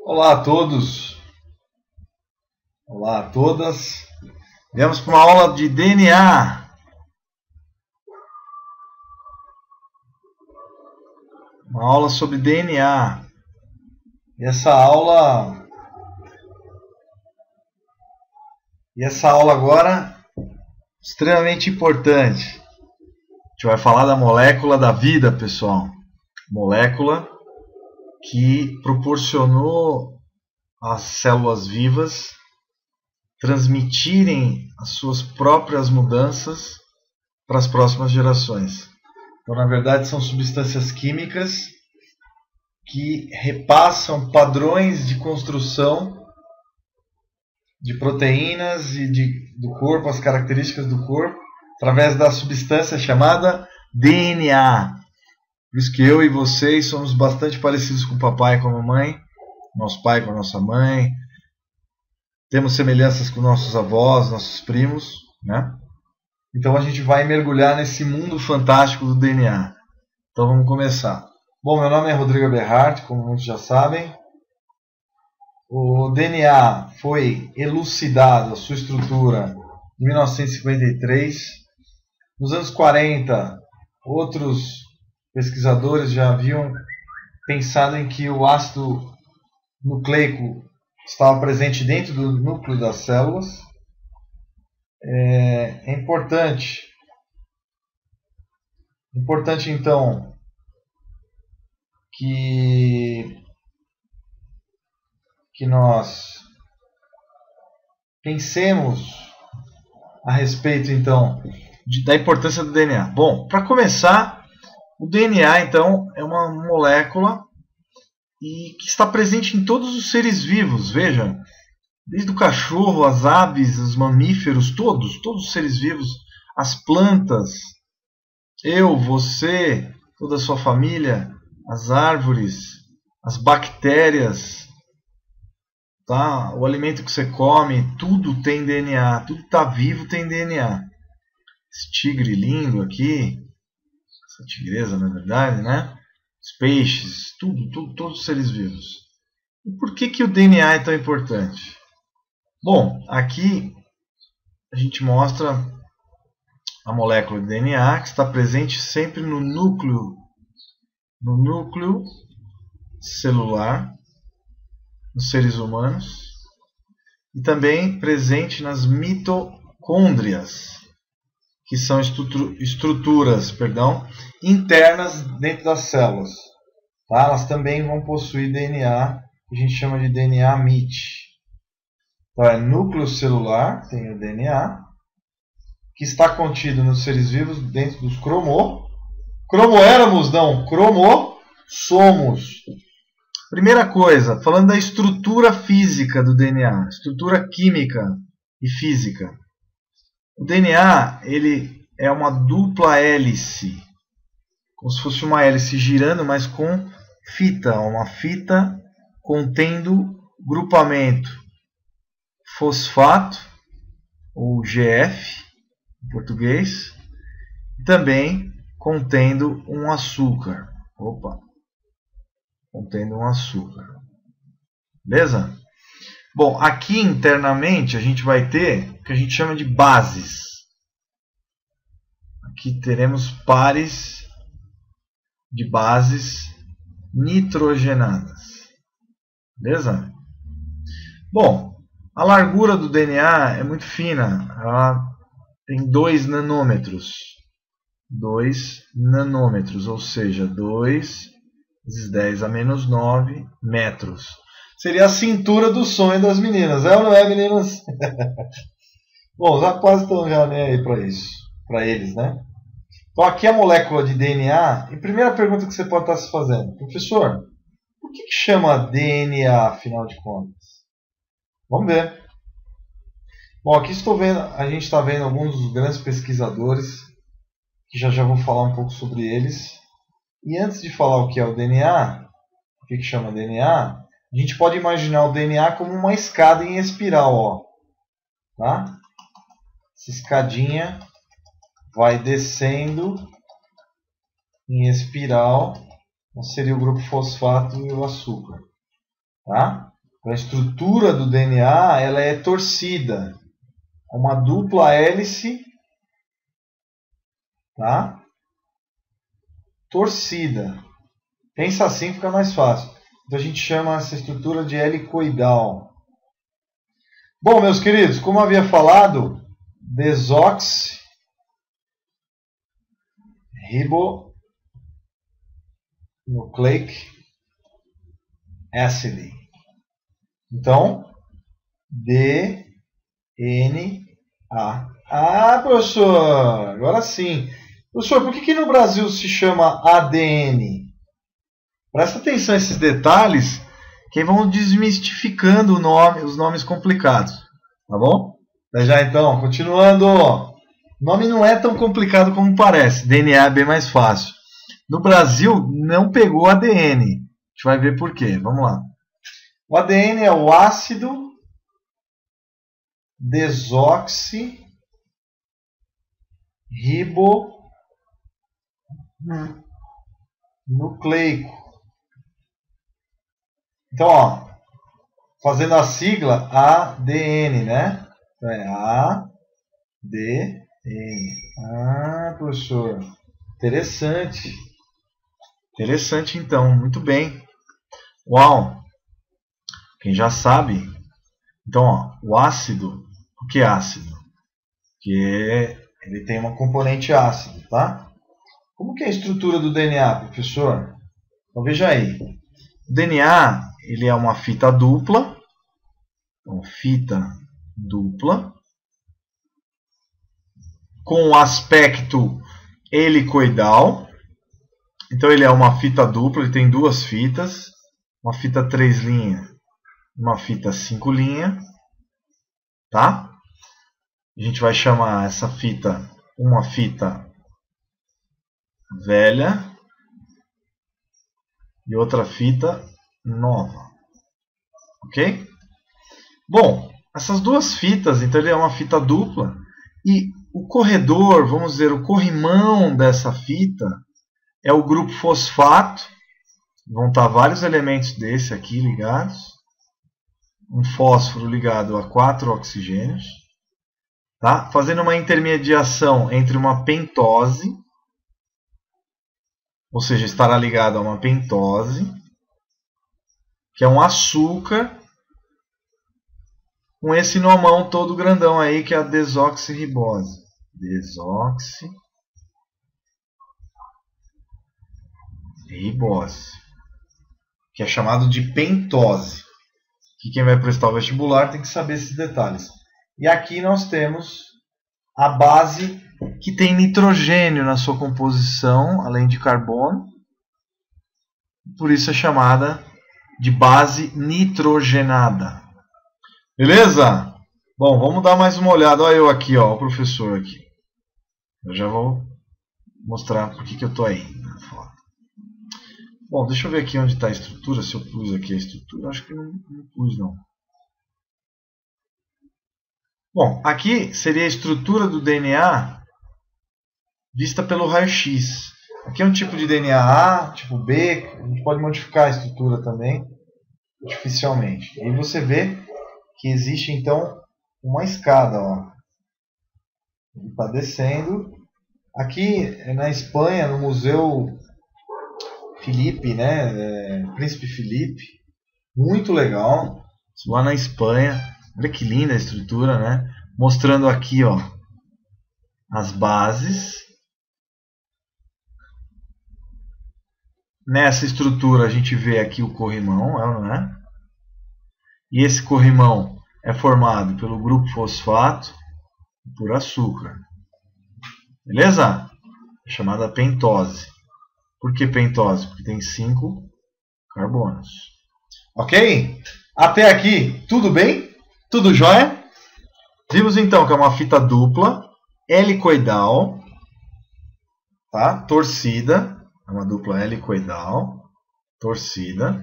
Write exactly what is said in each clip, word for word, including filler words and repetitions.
Olá a todos, olá a todas. Viemos para uma aula de D N A. Uma aula sobre D N A. E essa aula, e essa aula agora extremamente importante. A gente vai falar da molécula da vida, pessoal. Molécula que proporcionou às células vivas transmitirem as suas próprias mudanças para as próximas gerações. Então, na verdade, são substâncias químicas que repassam padrões de construção de proteínas e de, do corpo, as características do corpo, através da substância chamada D N A. Por isso que eu e vocês somos bastante parecidos com o papai e com a mamãe, nosso pai com a nossa mãe. Temos semelhanças com nossos avós, nossos primos, né? Então a gente vai mergulhar nesse mundo fantástico do D N A. Então vamos começar. Bom, meu nome é Rodrigo Eberhardt, como muitos já sabem. O D N A foi elucidado, a sua estrutura, em mil novecentos e cinquenta e três. Nos anos quarenta, outros pesquisadores já haviam pensado em que o ácido nucleico estava presente dentro do núcleo das células. É, é importante, importante então que, que nós pensemos a respeito então de, da importância do D N A. Bom, para começar, o D N A então é uma molécula e que está presente em todos os seres vivos. Veja, desde o cachorro, as aves, os mamíferos, todos, todos os seres vivos, as plantas, eu, você, toda a sua família, as árvores, as bactérias, tá? O alimento que você come, tudo tem D N A, tudo que está vivo tem D N A. Esse tigre lindo aqui, essa tigresa na verdade, né? Os peixes, tudo, tudo, todos os seres vivos. E por que que o D N A é tão importante? Bom, aqui a gente mostra a molécula de D N A que está presente sempre no núcleo, no núcleo celular, nos seres humanos, e também presente nas mitocôndrias, que são estruturas, perdão, internas dentro das células. Tá? Elas também vão possuir D N A, que a gente chama de D N A M I T. Então, é núcleo celular, tem o D N A, que está contido nos seres vivos dentro dos cromo. Cromoéramos, não, cromossomos. Primeira coisa, falando da estrutura física do D N A, estrutura química e física. O D N A ele é uma dupla hélice, como se fosse uma hélice girando, mas com fita, uma fita contendo grupamento fosfato, ou G F, em português, e também contendo um açúcar. Opa, contendo um açúcar. Beleza? Bom, aqui internamente a gente vai ter o que a gente chama de bases. Aqui teremos pares de bases nitrogenadas. Beleza? Bom, a largura do D N A é muito fina. Ela tem dois nanômetros. dois nanômetros, ou seja, dois vezes dez a menos nove metros. Seria a cintura do sonho das meninas, é ou não é, meninas? Bom, já quase estão já nem aí para isso, para eles, né? Então aqui a molécula de D N A, e primeira pergunta que você pode estar se fazendo, professor, por que, que chama D N A, afinal de contas? Vamos ver. Bom, aqui estou vendo, a gente está vendo alguns dos grandes pesquisadores, que já já vou falar um pouco sobre eles. E antes de falar o que é o D N A, o que, que chama D N A, a gente pode imaginar o D N A como uma escada em espiral, ó. Tá? Essa escadinha vai descendo em espiral, seria o grupo fosfato e o açúcar. Tá? a estrutura do D N A, ela é torcida. Uma dupla hélice, tá? Torcida. Pensa assim, fica mais fácil. Então a gente chama essa estrutura de helicoidal. Bom, meus queridos, como havia falado, desoxirribonucleic acid. Então, D N A. Ah, professor, agora sim. Professor, por que, que no Brasil se chama A D N? Presta atenção a esses detalhes, que vão desmistificando o nome, os nomes complicados. Tá bom? Até já então, continuando. O nome não é tão complicado como parece. D N A é bem mais fácil. No Brasil, não pegou A D N. A gente vai ver por quê. Vamos lá. O A D N é o ácido desoxirribonucleico. Então, ó, fazendo a sigla A D N, né? Então é A D N. Ah, professor, interessante. Interessante, então, muito bem. Uau! Quem já sabe. Então, ó, o ácido, o que é ácido? Porque ele tem uma componente ácido, tá? Como que é a estrutura do D N A, professor? Então veja aí. O D N A, ele é uma fita dupla. Então, fita dupla. Com o aspecto helicoidal. Então ele é uma fita dupla, ele tem duas fitas. Uma fita três linhas. Uma fita cinco linhas, tá? A gente vai chamar essa fita uma fita velha e outra fita nova, ok? Bom, essas duas fitas, então ele é uma fita dupla e o corredor, vamos dizer, o corrimão dessa fita é o grupo fosfato. Vão estar vários elementos desse aqui ligados. Um fósforo ligado a quatro oxigênios, tá? Fazendo uma intermediação entre uma pentose, ou seja, estará ligado a uma pentose, que é um açúcar, com esse nomão todo grandão aí, que é a desoxirribose. Desoxirribose, que é chamado de pentose. Que quem vai prestar o vestibular tem que saber esses detalhes. E aqui nós temos a base que tem nitrogênio na sua composição, além de carbono. Por isso é chamada de base nitrogenada. Beleza? Bom, vamos dar mais uma olhada. Olha eu aqui, ó, o professor aqui. Eu já vou mostrar por que que eu estou aí na foto. Bom, deixa eu ver aqui onde está a estrutura, se eu pus aqui a estrutura. Acho que não, não pus, não. Bom, aqui seria a estrutura do D N A vista pelo raio-x. Aqui é um tipo de D N A A, tipo B. A gente pode modificar a estrutura também, artificialmente. E aí você vê que existe, então, uma escada. Ó. Ele está descendo. Aqui na Espanha, no Museu Felipe, né? É, Príncipe Felipe, muito legal. Lá na Espanha, olha que linda a estrutura, né? Mostrando aqui, ó, as bases. Nessa estrutura a gente vê aqui o corrimão, não é? E esse corrimão é formado pelo grupo fosfato e por açúcar. Beleza? É chamada pentose. Por que pentose? Porque tem cinco carbonos. Ok? Até aqui, tudo bem? Tudo jóia? Vimos então que é uma fita dupla, helicoidal, tá? Torcida. É uma dupla helicoidal, torcida.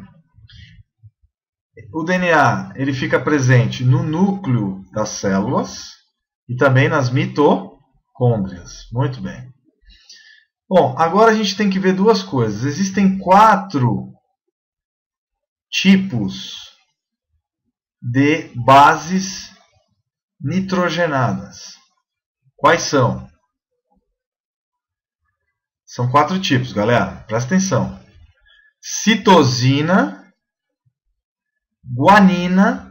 O D N A ele fica presente no núcleo das células e também nas mitocôndrias. Muito bem. Bom, agora a gente tem que ver duas coisas. Existem quatro tipos de bases nitrogenadas. Quais são? São quatro tipos, galera. Presta atenção. Citosina, guanina,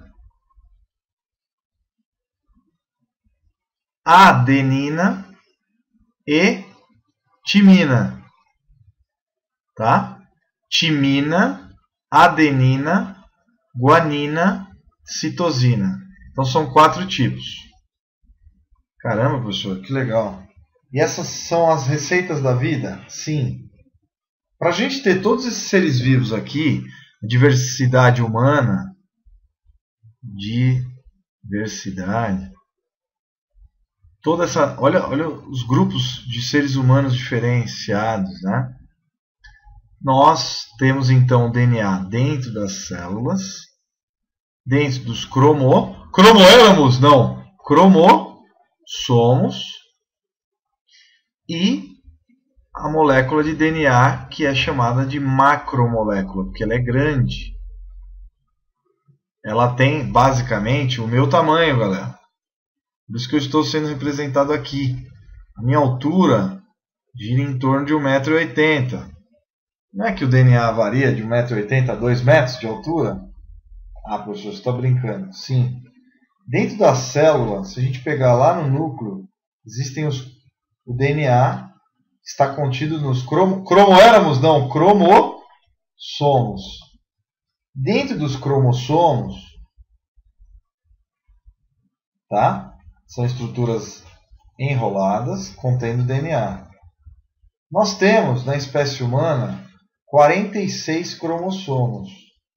adenina e timina. Tá? Timina, adenina, guanina, citosina. Então são quatro tipos. Caramba, professor, que legal. E essas são as receitas da vida? Sim. Para a gente ter todos esses seres vivos aqui, diversidade humana, diversidade, toda essa, olha, olha os grupos de seres humanos diferenciados, né? Nós temos então o D N A dentro das células, dentro dos cromo, cromoéramos, não, cromossomos, e a molécula de D N A que é chamada de macromolécula, porque ela é grande. Ela tem basicamente o meu tamanho, galera. Por isso que eu estou sendo representado aqui. A minha altura gira em torno de um metro e oitenta. Não é que o D N A varia de um metro e oitenta a dois metros de altura? Ah, professor, você está brincando. Sim. Dentro da célula, se a gente pegar lá no núcleo, existem os, o D N A que está contido nos cromo, cromoéramos, não, cromossomos. Dentro dos cromossomos, tá? São estruturas enroladas contendo D N A. Nós temos na espécie humana quarenta e seis cromossomos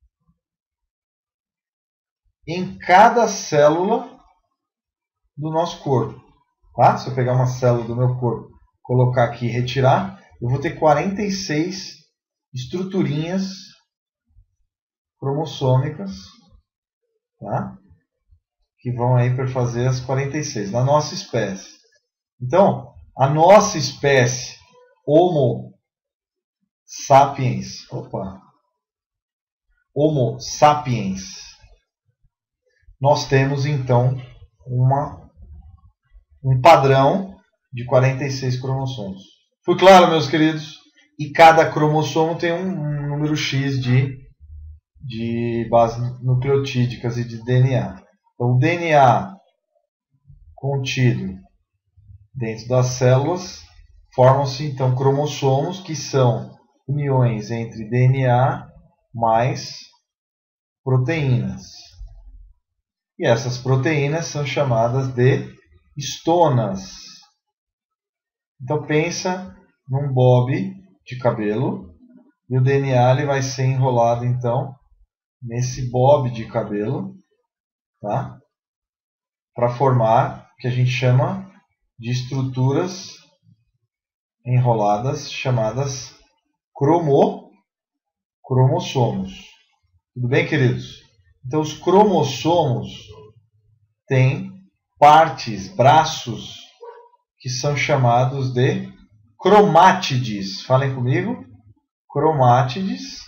em cada célula do nosso corpo. Tá? Se eu pegar uma célula do meu corpo, colocar aqui e retirar, eu vou ter quarenta e seis estruturinhas cromossômicas, tá? Que vão aí para fazer as quarenta e seis na nossa espécie. Então, a nossa espécie Homo sapiens, opa, Homo sapiens, nós temos então uma, um padrão de quarenta e seis cromossomos. Foi claro, meus queridos? E cada cromossomo tem um, um número X de, de bases nucleotídicas e de D N A. Então, o D N A contido dentro das células formam-se então cromossomos, que são uniões entre D N A mais proteínas. E essas proteínas são chamadas de estonas. Então pensa num bob de cabelo e o D N A ele vai ser enrolado então nesse bob de cabelo, tá? Para formar o que a gente chama de estruturas enroladas chamadas cromo, cromossomos. Tudo bem, queridos? Então os cromossomos têm partes, braços, que são chamados de cromátides. Falem comigo. Cromátides.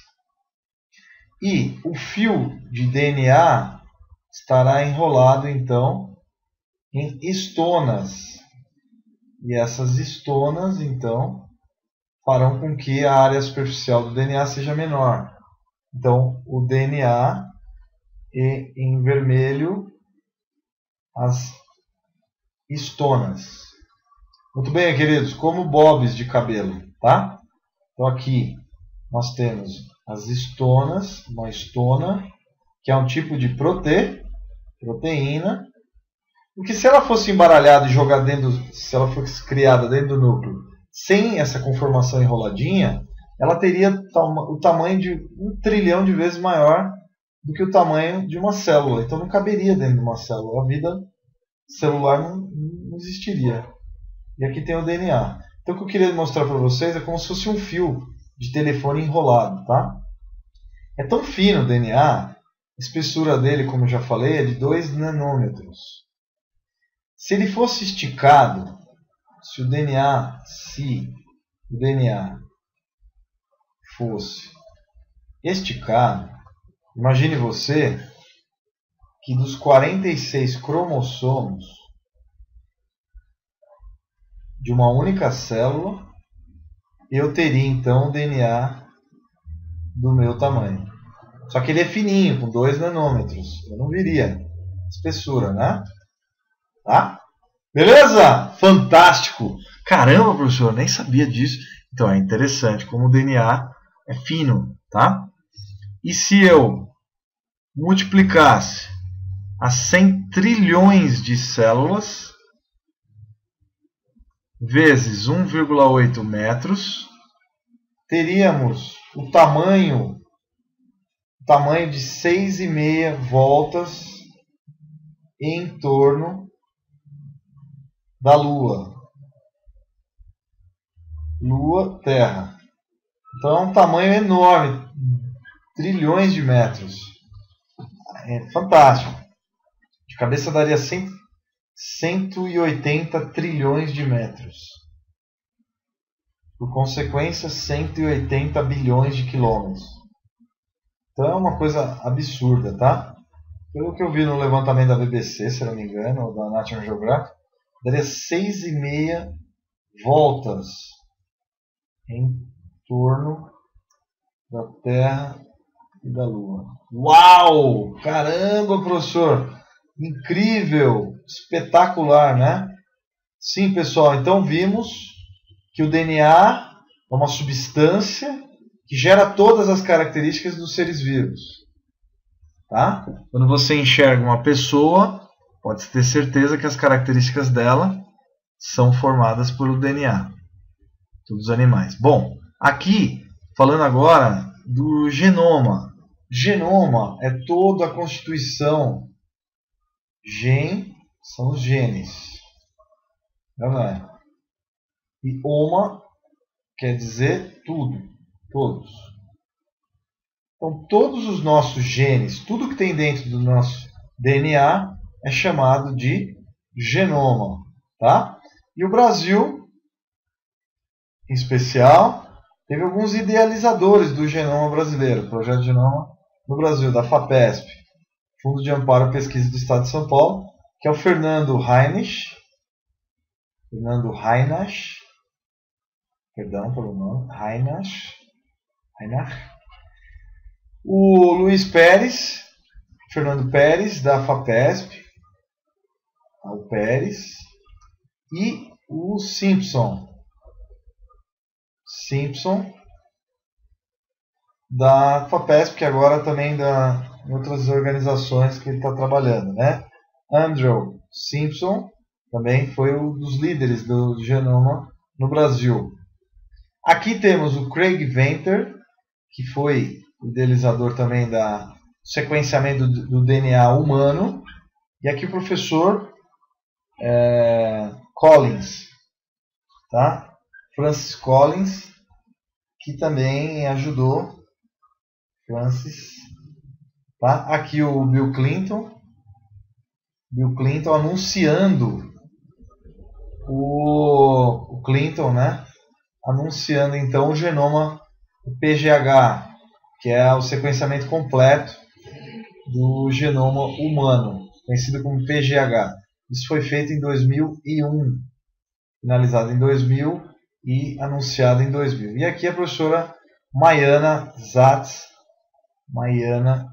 E o fio de D N A estará enrolado, então, em estonas. E essas estonas, então, farão com que a área superficial do D N A seja menor. Então, o D N A, e em vermelho, as estonas. Muito bem, queridos, como bobs de cabelo, tá? Então aqui nós temos as estonas, uma estona, que é um tipo de prote, proteína, porque se ela fosse embaralhada e jogada dentro, se ela fosse criada dentro do núcleo, sem essa conformação enroladinha, ela teria o tamanho de um trilhão de vezes maior do que o tamanho de uma célula. Então não caberia dentro de uma célula. A vida celular não, não existiria. E aqui tem o D N A. Então o que eu queria mostrar para vocês é como se fosse um fio de telefone enrolado, tá? É tão fino o D N A, a espessura dele, como eu já falei, é de dois nanômetros. Se ele fosse esticado, se o D N A, se o D N A fosse esticado, imagine você que dos quarenta e seis cromossomos de uma única célula, eu teria então o D N A do meu tamanho. Só que ele é fininho, com dois nanômetros. Eu não viria espessura, né? Tá? Beleza? Fantástico! Caramba, professor, nem sabia disso. Então é interessante como o D N A é fino, tá? E se eu multiplicasse as cem trilhões de células vezes um vírgula oito metros, teríamos o tamanho, o tamanho de seis vírgula cinco voltas em torno da Lua. Lua, Terra. Então é um tamanho enorme, trilhões de metros. É fantástico. De cabeça daria cento e oitenta trilhões de metros. Por consequência, cento e oitenta bilhões de quilômetros. Então é uma coisa absurda, tá? Pelo que eu vi no levantamento da B B C, se não me engano, ou da National Geographic, daria seis vírgula cinco voltas em torno da Terra e da Lua. Uau! Caramba, professor! Incrível! Espetacular, né? Sim, pessoal, então vimos que o D N A é uma substância que gera todas as características dos seres vivos. Tá? Quando você enxerga uma pessoa, pode ter certeza que as características dela são formadas pelo D N A dos animais. Bom, aqui, falando agora do genoma. Genoma é toda a constituição. Gen são os genes. Não é? E oma quer dizer tudo, todos. Então, todos os nossos genes, tudo que tem dentro do nosso D N A é chamado de genoma. Tá? E o Brasil, em especial, teve alguns idealizadores do genoma brasileiro, o Projeto Genoma no Brasil, da FAPESP, Fundo de Amparo à Pesquisa do Estado de São Paulo, que é o Fernando Reinach, Fernando Reinach, perdão pelo nome, Reinach, Reinach, o Luiz Pérez, Fernando Pérez, da FAPESP, o Pérez, e o Simpson, Simpson, da FAPESP, que agora também da em outras organizações que ele está trabalhando, né? Andrew Simpson também foi um dos líderes do genoma no Brasil. Aqui temos o Craig Venter, que foi o idealizador também da sequenciamento do, do D N A humano, e aqui o professor é, Collins, tá? Francis Collins, que também ajudou. Francis, tá? Aqui o Bill Clinton, Bill Clinton anunciando o, o Clinton, né? Anunciando então o genoma, o P G H, que é o sequenciamento completo do genoma humano, conhecido como P G H. Isso foi feito em dois mil e um, finalizado em dois mil e anunciado em dois mil. E aqui a professora Maiana Zatz, Maiana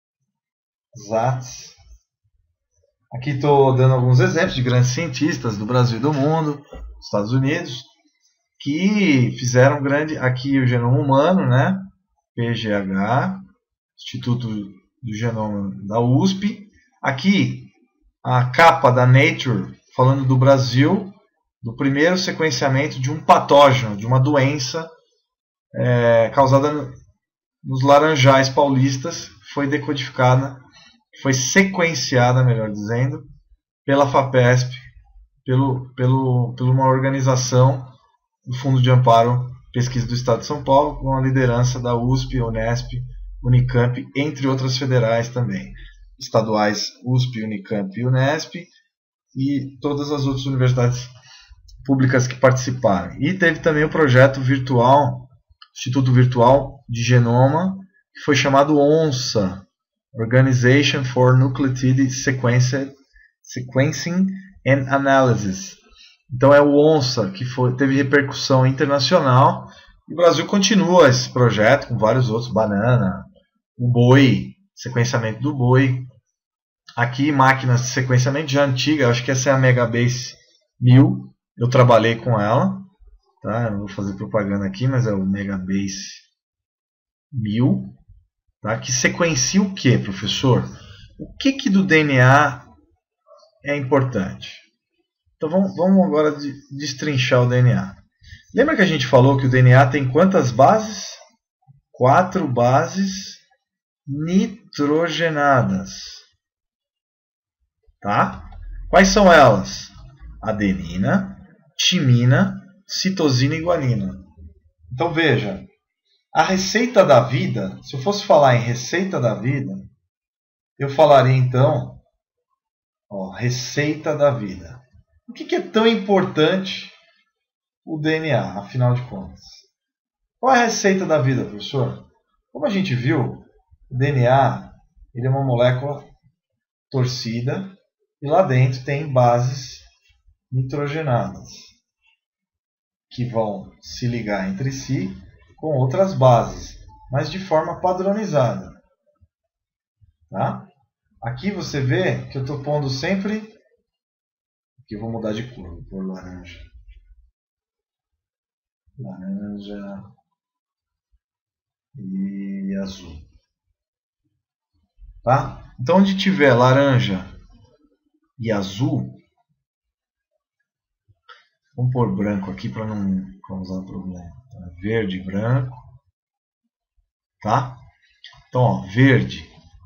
Zatz. Aqui estou dando alguns exemplos de grandes cientistas do Brasil e do mundo, dos Estados Unidos, que fizeram grande, aqui o genoma humano, né? P G H, Instituto do Genoma da U S P. Aqui a capa da Nature, falando do Brasil, do primeiro sequenciamento de um patógeno, de uma doença é, causada nos laranjais paulistas, foi decodificada, foi sequenciada, melhor dizendo, pela FAPESP, pelo, pelo, por uma organização do Fundo de Amparo à Pesquisa do Estado de São Paulo, com a liderança da U S P, Unesp, Unicamp, entre outras federais também, estaduais U S P, Unicamp e Unesp, e todas as outras universidades públicas que participaram. E teve também o projeto virtual, Instituto Virtual de Genoma, que foi chamado ONSA, Organization for Nucleotide Sequence, Sequencing and Analysis. Então é o ONSA, que foi, teve repercussão internacional. E o Brasil continua esse projeto com vários outros, banana, o boi, sequenciamento do boi. Aqui máquinas de sequenciamento já antiga, acho que essa é a Megabase mil, eu trabalhei com ela, tá? Eu não vou fazer propaganda aqui, mas é o Megabase mil, tá? Que sequencia o que, professor? O que, que do D N A é importante? Então vamos, vamos agora destrinchar o D N A. Lembra que a gente falou que o D N A tem quantas bases? Quatro bases nitrogenadas. Tá? Quais são elas? Adenina, timina, citosina e guanina. Então veja, a receita da vida, se eu fosse falar em receita da vida, eu falaria então, ó, receita da vida. O que, que é tão importante o D N A, afinal de contas? Qual é a receita da vida, professor? Como a gente viu, o D N A ele é uma molécula torcida e lá dentro tem bases nitrogenadas que vão se ligar entre si com outras bases, mas de forma padronizada. Tá? Aqui você vê que eu estou pondo sempre... Aqui eu vou mudar de cor, vou pôr laranja. Laranja e azul. Tá? Então onde tiver laranja e azul, vamos pôr branco aqui para não causar problema. Tá? Verde e branco. Tá? Então, ó, verde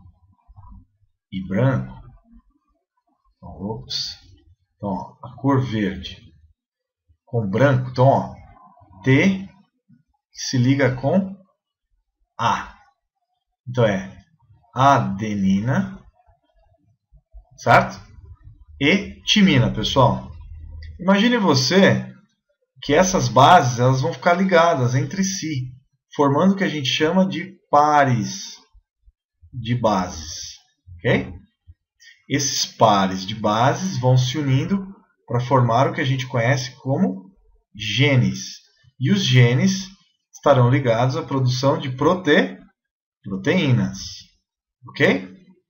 e branco. Então, ops. Então, ó, a cor verde com branco. Então, ó, T se liga com A. Então é adenina, certo? E timina, pessoal. Imagine você que essas bases elas vão ficar ligadas entre si, formando o que a gente chama de pares de bases. Ok? Esses pares de bases vão se unindo para formar o que a gente conhece como genes. E os genes estarão ligados à produção de prote... proteínas. Ok?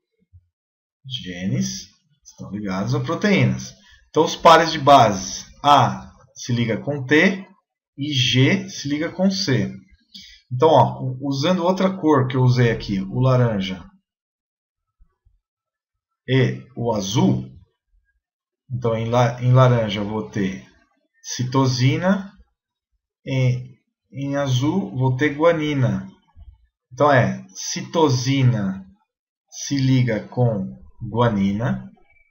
Genes estão ligados a proteínas. Então, os pares de bases A se liga com T e G se liga com C. Então, ó, usando outra cor que eu usei aqui, o laranja e o azul. Então, em, la em laranja eu vou ter citosina e em azul vou ter guanina. Então, é citosina se liga com guanina.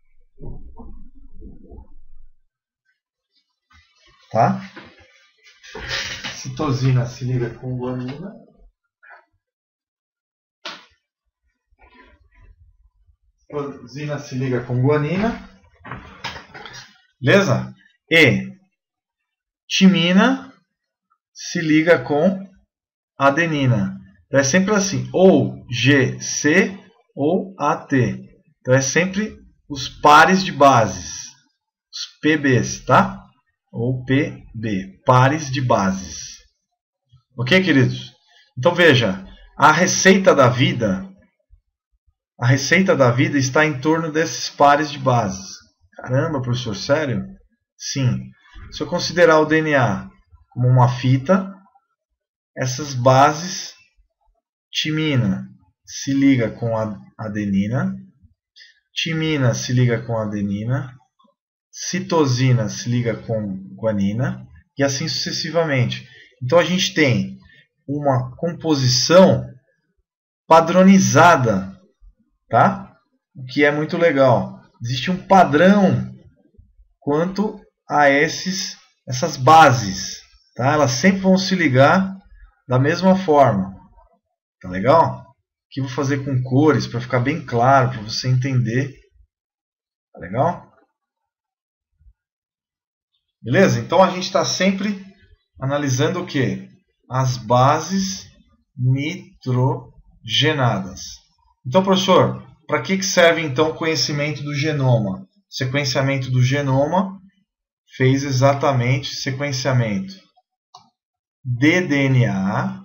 Tá? Citosina se liga com guanina. Citosina se liga com guanina. Beleza? E timina se liga com adenina. Então é sempre assim, ou G C ou A T. Então é sempre os pares de bases, os P Bs, tá? Ou P B, pares de bases. Ok, queridos? Então veja, a receita da vida, a receita da vida está em torno desses pares de bases. Caramba, professor, sério? Sim. Se eu considerar o D N A como uma fita, essas bases, timina se liga com a adenina, timina se liga com adenina, citosina se liga com guanina e assim sucessivamente. Então a gente tem uma composição padronizada, tá? O que é muito legal. Existe um padrão quanto a esses, essas bases, tá? Elas sempre vão se ligar da mesma forma. Tá legal? Aqui vou fazer com cores para ficar bem claro, para você entender. Tá legal? Beleza? Então a gente está sempre analisando o que? As bases nitrogenadas. Então, professor, para que serve então o conhecimento do genoma? Sequenciamento do genoma fez exatamente sequenciamento de D N A.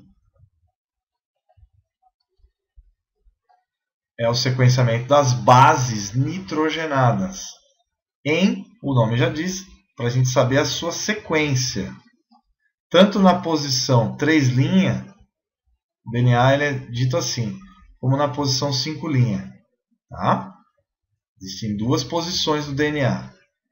É o sequenciamento das bases nitrogenadas. Em, o nome já diz, para a gente saber a sua sequência. Tanto na posição três linha, o D N A ele é dito assim, como na posição cinco linha. Tá? Existem duas posições do D N A.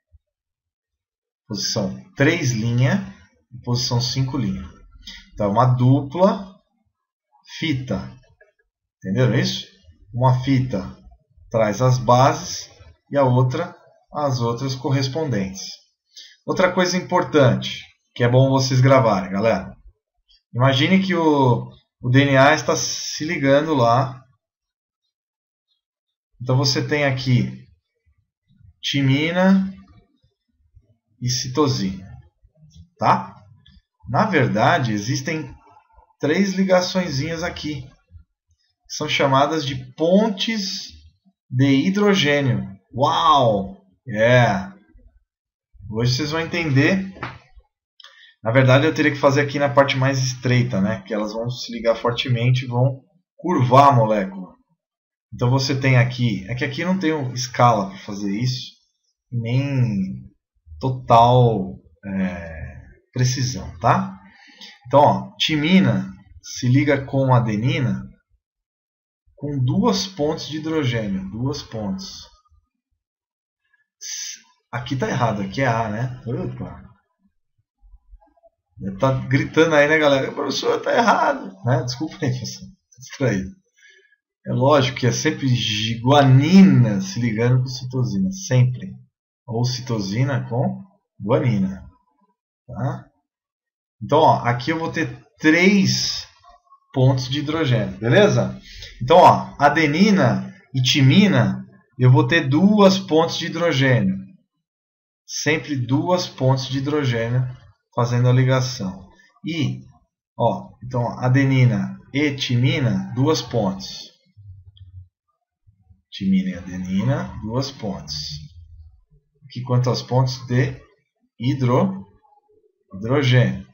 Posição três linha e posição cinco linha. Então, uma dupla fita. Entenderam isso? Uma fita traz as bases e a outra as outras correspondentes. Outra coisa importante, que é bom vocês gravarem, galera. Imagine que o, o D N A está se ligando lá. Então você tem aqui timina e citosina. Tá? Na verdade, existem três ligaçõezinhas aqui. São chamadas de pontes de hidrogênio. Uau! É! Hoje vocês vão entender. Na verdade, eu teria que fazer aqui na parte mais estreita, né? Que elas vão se ligar fortemente e vão curvar a molécula. Então você tem aqui... É que aqui não tem escala para fazer isso. Nem total é, precisão, tá? Então, ó, timina se liga com adenina com duas pontes de hidrogênio. Duas pontes. Aqui tá errado, aqui é A, né? Opa! Tá gritando aí, né, galera? O professor tá errado. Né? Desculpa aí, professor. Tô distraído. É lógico que é sempre guanina se ligando com citosina. Sempre. Ou citosina com guanina. Tá? Então, ó, aqui eu vou ter três pontos de hidrogênio. Beleza? Então, ó, adenina e timina, eu vou ter duas pontes de hidrogênio. Sempre duas pontes de hidrogênio fazendo a ligação. E, ó, então, adenina e timina, duas pontes. Timina e adenina, duas pontes. Aqui quantas pontes de hidro, hidrogênio.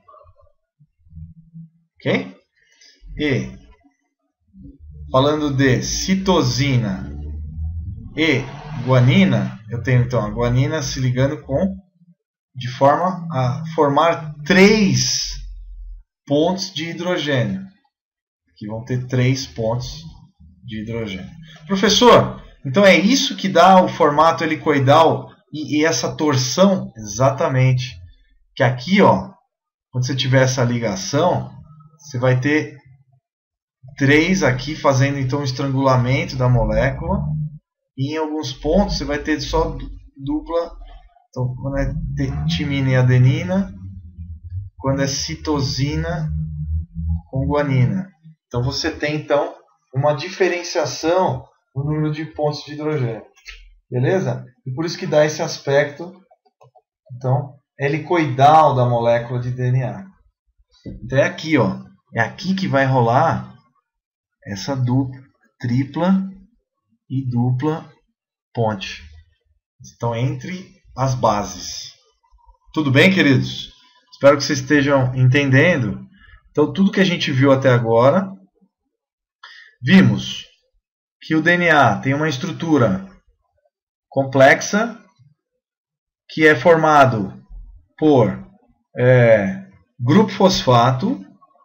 Ok? E, falando de citosina e guanina, eu tenho então a guanina se ligando com, de forma a formar três pontos de hidrogênio. Aqui vão ter três pontos de hidrogênio. Professor, então é isso que dá o formato helicoidal e, e essa torção? Exatamente. Que aqui, ó, quando você tiver essa ligação, você vai ter três aqui fazendo então o estrangulamento da molécula. E em alguns pontos você vai ter só dupla. Então, quando é timina e adenina, quando é citosina com guanina. Então você tem então uma diferenciação no número de pontos de hidrogênio. Beleza? E por isso que dá esse aspecto então helicoidal da molécula de D N A. Então é aqui, ó. É aqui que vai rolar essa dupla, tripla e dupla ponte. Estão entre as bases. Tudo bem, queridos? Espero que vocês estejam entendendo. Então, tudo que a gente viu até agora, vimos que o D N A tem uma estrutura complexa, que é formado por é, grupo fosfato,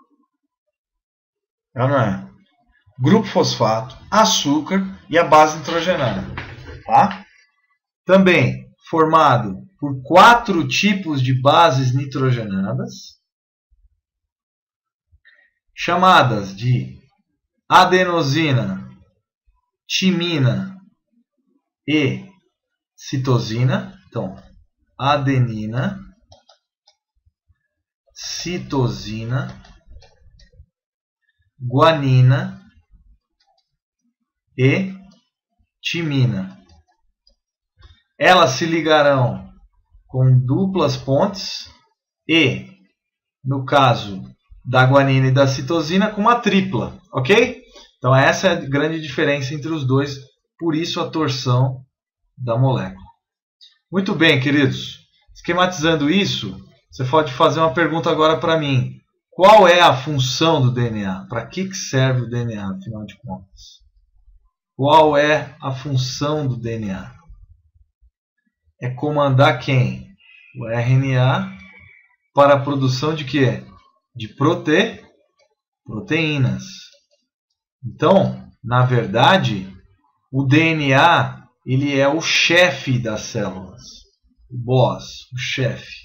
não é? Grupo fosfato, açúcar e a base nitrogenada. Tá? Também formado por quatro tipos de bases nitrogenadas, chamadas de adenosina, timina e citosina. Então, adenina, citosina, guanina e timina. Elas se ligarão com duplas pontes e, no caso da guanina e da citosina, com uma tripla, ok? Então essa é a grande diferença entre os dois, por isso a torção da molécula. Muito bem, queridos. Esquematizando isso, você pode fazer uma pergunta agora para mim. Qual é a função do D N A? Para que serve o D N A, afinal de contas? Qual é a função do D N A? É comandar quem? O R N A para a produção de quê? De prote... proteínas. Então, na verdade, o D N A ele é o chefe das células. O boss, o chefe.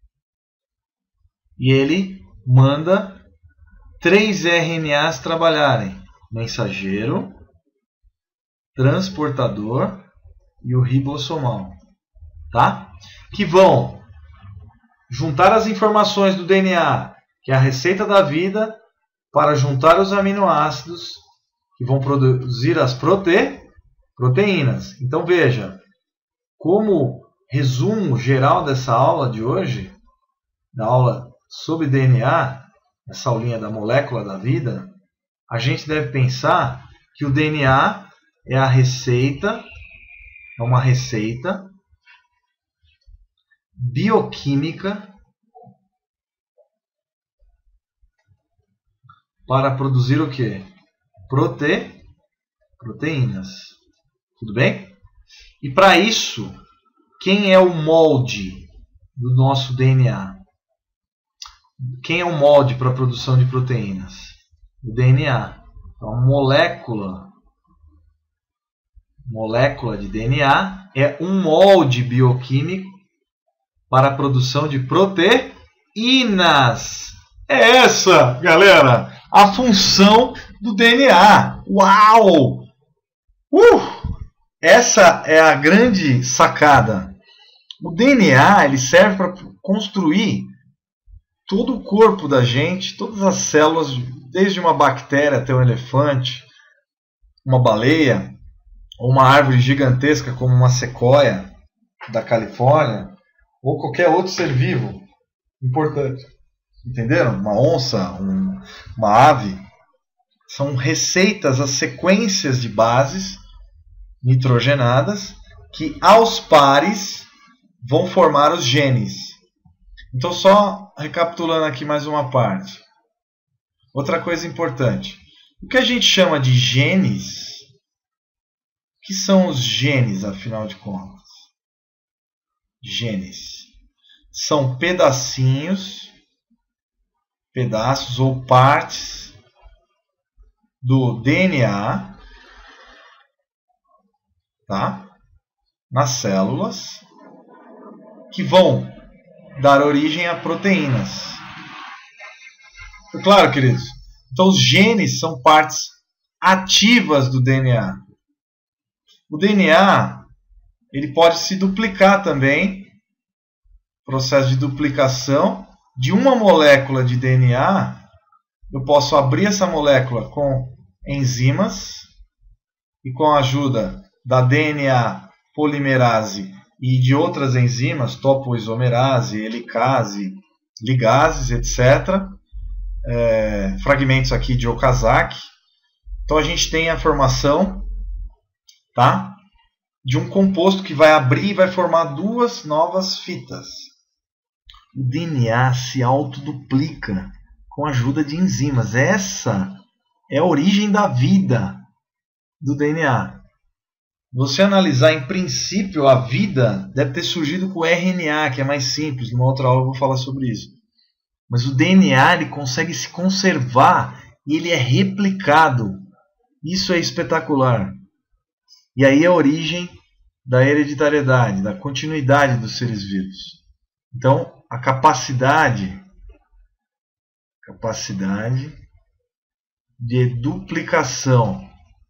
E ele manda três R N As trabalharem: mensageiro, transportador e o ribossomal, tá? Que vão juntar as informações do D N A, que é a receita da vida, para juntar os aminoácidos que vão produzir as prote... proteínas. Então veja, como resumo geral dessa aula de hoje, da aula sobre D N A, essa aulinha da molécula da vida, a gente deve pensar que o D N A é a receita, é uma receita bioquímica para produzir o quê? Prote... proteínas. Tudo bem? E para isso, quem é o molde do nosso D N A? Quem é o molde para a produção de proteínas? O D N A. Então, a molécula, molécula de D N A é um molde bioquímico para a produção de proteínas. É essa, galera, a função do D N A. Uau! Uh! Essa é a grande sacada. O D N A ele serve para construir todo o corpo da gente, todas as células, desde uma bactéria até um elefante, uma baleia, ou uma árvore gigantesca como uma sequoia da Califórnia, ou qualquer outro ser vivo importante. Entenderam? Uma onça, um, uma ave. São receitas, as sequências de bases nitrogenadas que aos pares vão formar os genes. Então, só recapitulando aqui mais uma parte. Outra coisa importante. O que a gente chama de genes, o que são os genes, afinal de contas? Genes são pedacinhos, pedaços ou partes do D N A, tá? Nas células, que vão dar origem a proteínas. Foi claro, queridos? Então, os genes são partes ativas do D N A. O D N A ele pode se duplicar também, processo de duplicação de uma molécula de D N A. Eu posso abrir essa molécula com enzimas e com a ajuda da D N A polimerase e de outras enzimas, topoisomerase, helicase, ligases, etcétera. É, fragmentos aqui de Okazaki. Então a gente tem a formação, tá, de um composto que vai abrir e vai formar duas novas fitas. O D N A se autoduplica com a ajuda de enzimas. Essa é a origem da vida do D N A. Você analisar, em princípio, a vida deve ter surgido com o R N A, que é mais simples. Numa outra aula eu vou falar sobre isso. Mas o D N A ele consegue se conservar e ele é replicado. Isso é espetacular. E aí é a origem da hereditariedade, da continuidade dos seres vivos. Então, a capacidade, capacidade de duplicação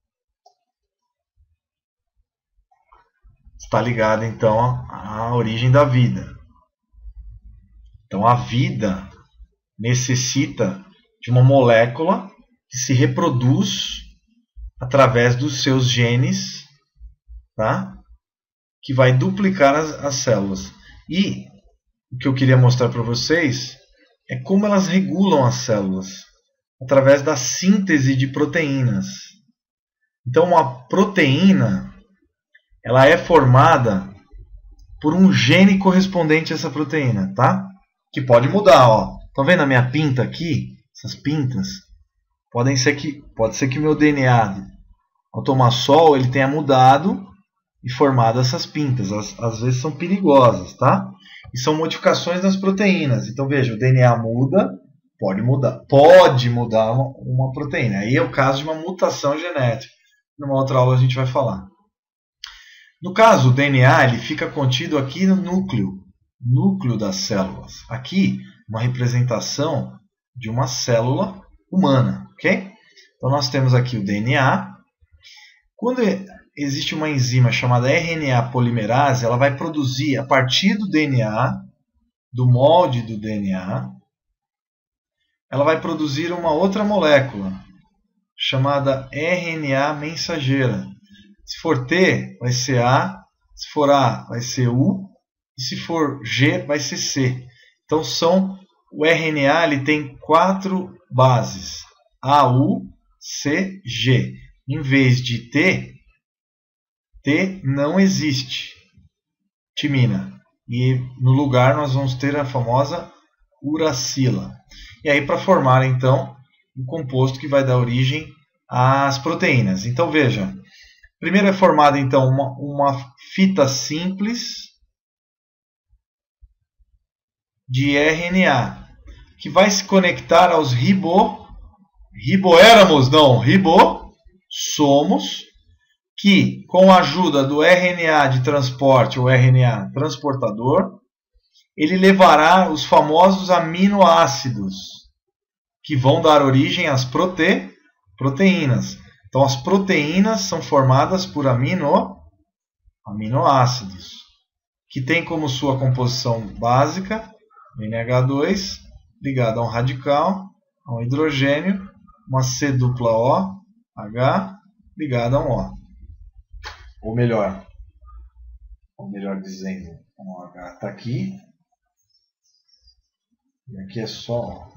está ligada, então, à origem da vida. Então, a vida necessita de uma molécula que se reproduz através dos seus genes, tá? Que vai duplicar as, as células. E o que eu queria mostrar para vocês é como elas regulam as células através da síntese de proteínas. Então, uma proteína, ela é formada por um gene correspondente a essa proteína, tá? Que pode mudar, ó. Estão vendo a minha pinta aqui? Essas pintas? Podem ser que, pode ser que meu D N A, ao tomar sol, ele tenha mudado e formado essas pintas. Às, às vezes são perigosas, tá? E são modificações nas proteínas. Então, veja, o D N A muda, pode mudar, pode mudar uma, uma proteína. Aí é o caso de uma mutação genética. Numa outra aula a gente vai falar. No caso, o D N A ele fica contido aqui no núcleo, núcleo das células. Aqui, uma representação de uma célula humana, ok? Então, nós temos aqui o D N A. Quando existe uma enzima chamada R N A polimerase, ela vai produzir, a partir do D N A, do molde do D N A, ela vai produzir uma outra molécula, chamada R N A mensageira. Se for T, vai ser A, se for A, vai ser U, e se for G, vai ser C. Então, são, o R N A ele tem quatro bases, A, U, C, G. Em vez de T, T não existe, timina. E no lugar nós vamos ter a famosa uracila. E aí, para formar, então, um composto que vai dar origem às proteínas. Então, veja, primeiro é formada, então, uma, uma fita simples de R N A, que vai se conectar aos ribo, riboéramos, não, ribossomos, que, com a ajuda do R N A de transporte, ou R N A transportador, ele levará os famosos aminoácidos, que vão dar origem às prote... proteínas. Então, as proteínas são formadas por amino... aminoácidos, que tem como sua composição básica N H dois, ligado a um radical, a um hidrogênio, uma C dupla O, H, ligado a um O. Ou melhor, ou melhor dizendo, um H está aqui, e aqui é só O.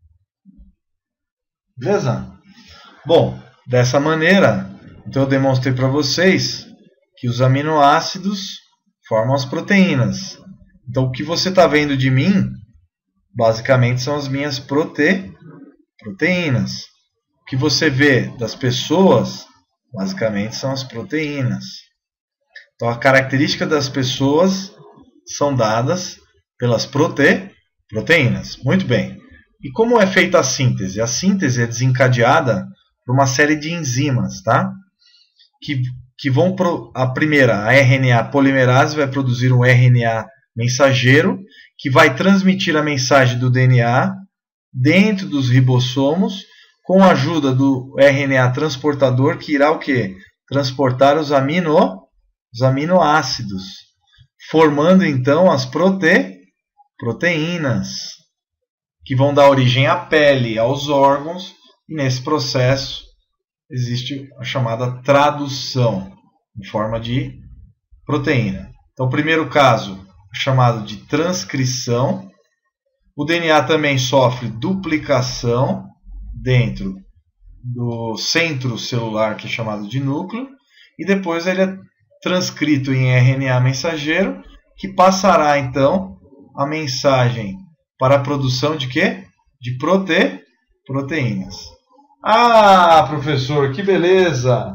Beleza? Bom, dessa maneira, então eu demonstrei para vocês que os aminoácidos formam as proteínas. Então, o que você está vendo de mim, basicamente, são as minhas prote... proteínas. O que você vê das pessoas, basicamente, são as proteínas. Então, a característica das pessoas são dadas pelas prote... proteínas. Muito bem. E como é feita a síntese? A síntese é desencadeada por uma série de enzimas, tá? Que, que vão pro, a primeira, a R N A polimerase, vai produzir um R N A mensageiro, que vai transmitir a mensagem do D N A dentro dos ribossomos, com a ajuda do R N A transportador, que irá o quê? Transportar os, amino, os aminoácidos, formando então as prote, proteínas, que vão dar origem à pele, aos órgãos, e nesse processo existe a chamada tradução em forma de proteína. Então, o primeiro caso é chamado de transcrição. O D N A também sofre duplicação dentro do centro celular, que é chamado de núcleo, e depois ele é transcrito em R N A mensageiro, que passará então a mensagem para a produção de quê? De prote... proteínas. Ah, professor, que beleza!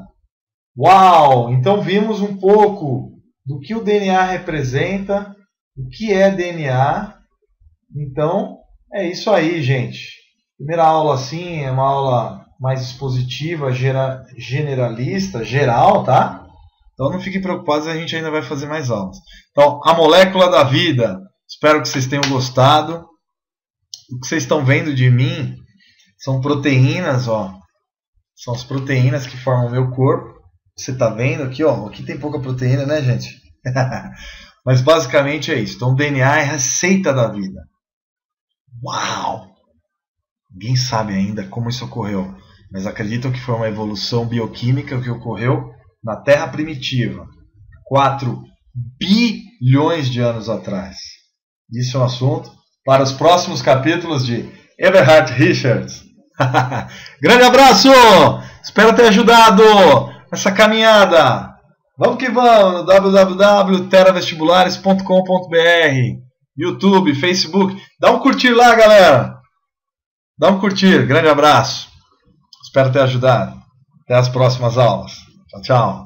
Uau! Então vimos um pouco do que o D N A representa, o que é D N A. Então, é isso aí, gente. Primeira aula assim é uma aula mais expositiva, gera, generalista, geral, tá? Então não fiquem preocupados, a gente ainda vai fazer mais aulas. Então, a molécula da vida. Espero que vocês tenham gostado. O que vocês estão vendo de mim são proteínas, ó. São as proteínas que formam o meu corpo. Você está vendo aqui, ó. Aqui tem pouca proteína, né, gente? Mas basicamente é isso. Então, o D N A é a receita da vida. Uau! Ninguém sabe ainda como isso ocorreu, mas acreditam que foi uma evolução bioquímica que ocorreu na Terra primitiva, quatro bilhões de anos atrás. Isso é um assunto para os próximos capítulos de Eberhard Richards. Grande abraço! Espero ter ajudado! essa caminhada. Vamos que vamos no w w w ponto terra vestibulares ponto com ponto b r, YouTube, Facebook. Dá um curtir lá, galera. Dá um curtir. Grande abraço. Espero ter ajudado. Até as próximas aulas. Tchau, tchau.